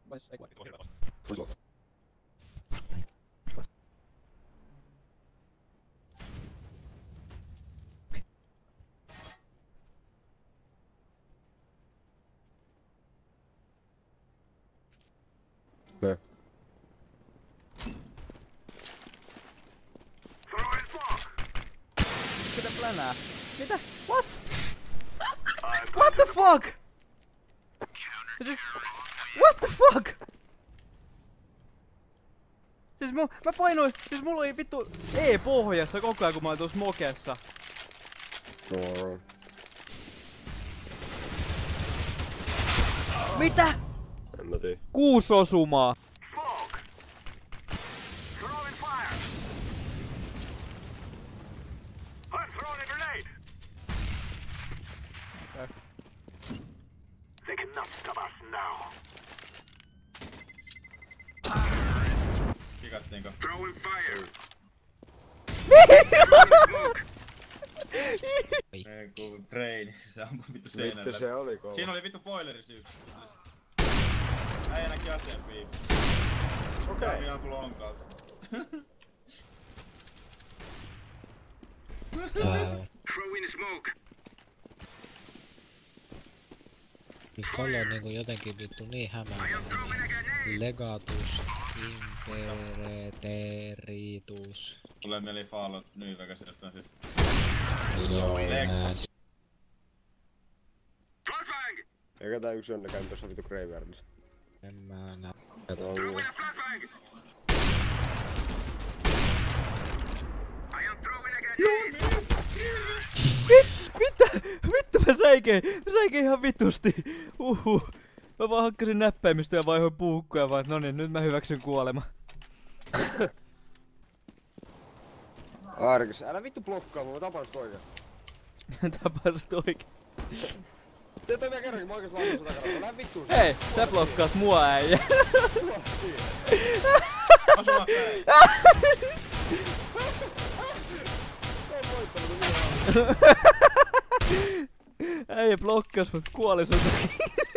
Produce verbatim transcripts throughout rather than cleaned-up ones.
Ne. Mitä plänää? Mitä? What? What the fuck? Siis, what the fuck? Siis mu, mä painoin, siis mulla oli vittu E pohjassa koko ajan kun mä olin tuossa smokessa. No. Mitä? En mä tiedä. Kuusi osumaa. They cannot stop us now. Kikattiinko? Throwing fire. Ei ku brainissä se ampui vittu seinällä. Mitä se oli kova? Siinä oli vittu boilerissa yksi. Äijä näki aseen piippi. Okei. Okay. Ihan kun lonkalta. Throw in smoke. Siis tolla on niinku jotenkin vittu niin hämäävä nimi. Legatus Imperatoritus. Tulee mieli Fallout New Vegas jostain syystä. Joo, Lex. nää. Flashbang. Eikä tää yksi onnekään tuossa vittu Graveyardissa. En mä nää. Throw in a flashbang. I am throwing again. Mitä? Vittu mä säikein, mä säikein ihan vitusti. Uhuh. Mä vaan hakkasin näppäimistä ja vaihoin puukkoja vaan, no niin, nyt mä hyväksyn kuolema. Arkas, älä vittu blokkaa, mä tapan sut oikeesti. Tapasit oikein. Tee toi vielä kerrankin, mä oikeesti vaan sun takana, lähde vittuun. Hei, sä blokkaat mua äijä. Tuo siinä. Asuma päin. Tää on voittanut minua. Äijä blokkas mut, kuoli sun takia.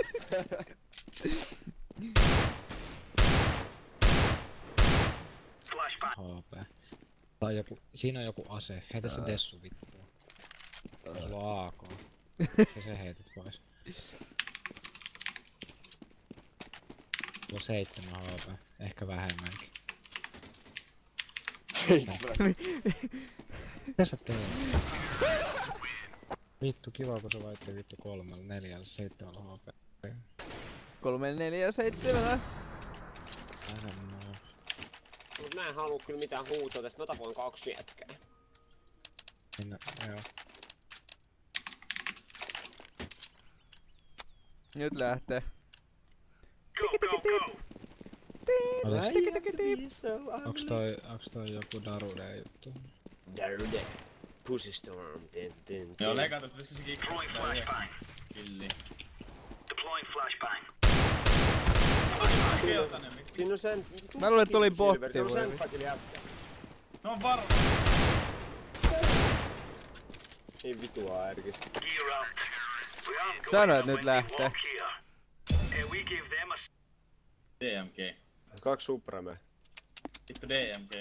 Flashbang. H P. Tai joku, siinä on joku ase. Heitä se dessu vittuun. Sulla on A K. Ja se heität pois. Sulla on seitsemän H P. Ehkä vähemmänkin. Mitä sä teet? Vittu kiva kun sä vaitte vittu kolmella, neljällä, seitsemällä H P. Kolme, neljä, seitsemän. Vähemmän. Mut mä en haluu kyllä mitään huutoa tästä, mä tapoin kaksi jätkää. Minä, joo. Nyt lähtee. Go, go, go. Onks toi, onks toi joku Darude juttu? Darude. Pussy Storm. Tin, tin, Joo, tin. leikataan, pitäisikö se Deploying kiikkaa flashbang. killi. Deploying flashbang. Keltainen mikki. Siinä on sen... Mä luulen, että oli botti Se on sen voi. pakille jätkä. No on varma. Niin vitua ärkis. Gear up. We aren't Sano, going että nyt when we lähtee. walk here. And we give them a D M G. Kaksi Supreme. Vittu D M G.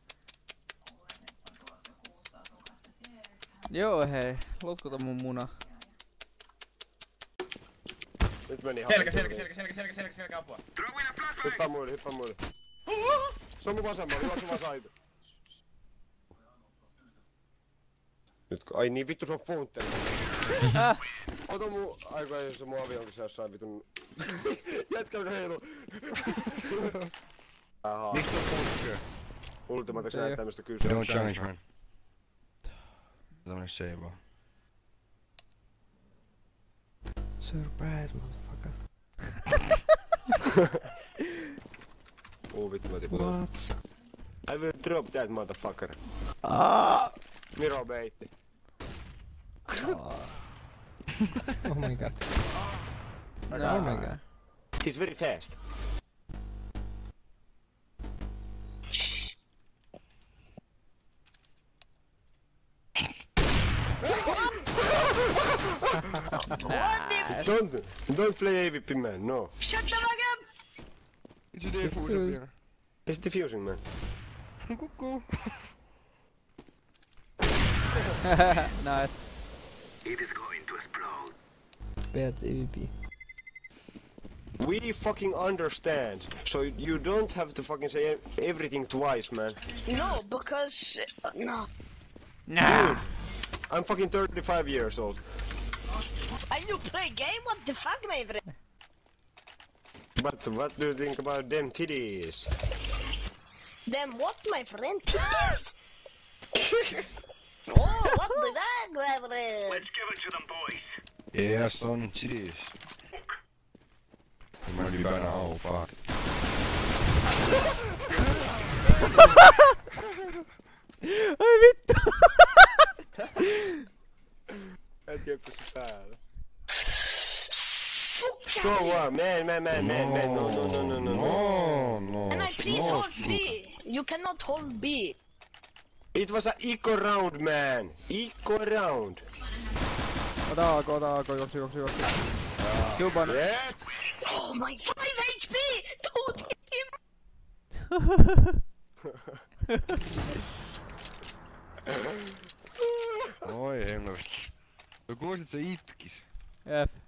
Joo hei, lotkuta mun muna. Nyt meni Selkä, selkä, selkä, selkä, selkä, selkä, selkä, apua. throw in a flashbang. Hyppää muille, hyppää muille. Se on mun vasemmalla, juoksu vaan saitu. Nyt ai niin vittu se on Fountain. Äh, Ota mun aikoja jos se mun avi onkin se jossain vitun... Jätkä heilu. Aha. Miksi on pusker? Ultimateksi Ei oo. näyttämistä kysyä. Don't challenge man. Tämmönen save vaan. surprise motherfucker. Oh vittu mä tiputan. What? I will drop that motherfucker. Ah! Miro beitti. Oh my god. No, oh my god. He's very fast. Nice. Don't, don't play A V P man, no. Shut the fuck up! Se defuuser vielä. It's diffusing, man. Kukkuu. Nice. It is going to explode. Bad E V P. We fucking understand. So you don't have to fucking say everything twice, man. No, because uh, no. Nah. Dude, I'm fucking thirty-five years old. And you play game? What the fuck, my friend? But what do you think about them titties? Then what, my friend? Titties? Oh, what the fuck, my friend? Let's give it to them, boys. Yes, on cheese. Look. Mä olin vähän oh fuck. Ai vittu. Et jää pysy päällä. Stop, man, man, man, man, man, no, no, no, no, no, no. No, no, And I please no, hold super. B. You cannot hold B. It was a eco round, man. Eco round. Ota A K, ota A K, juoksi, juoksi, juoksi. Juban. Yeah. Oh my, five H P! Don't hit him! Oi hemmetti. No kuulosit se itkis. Jep.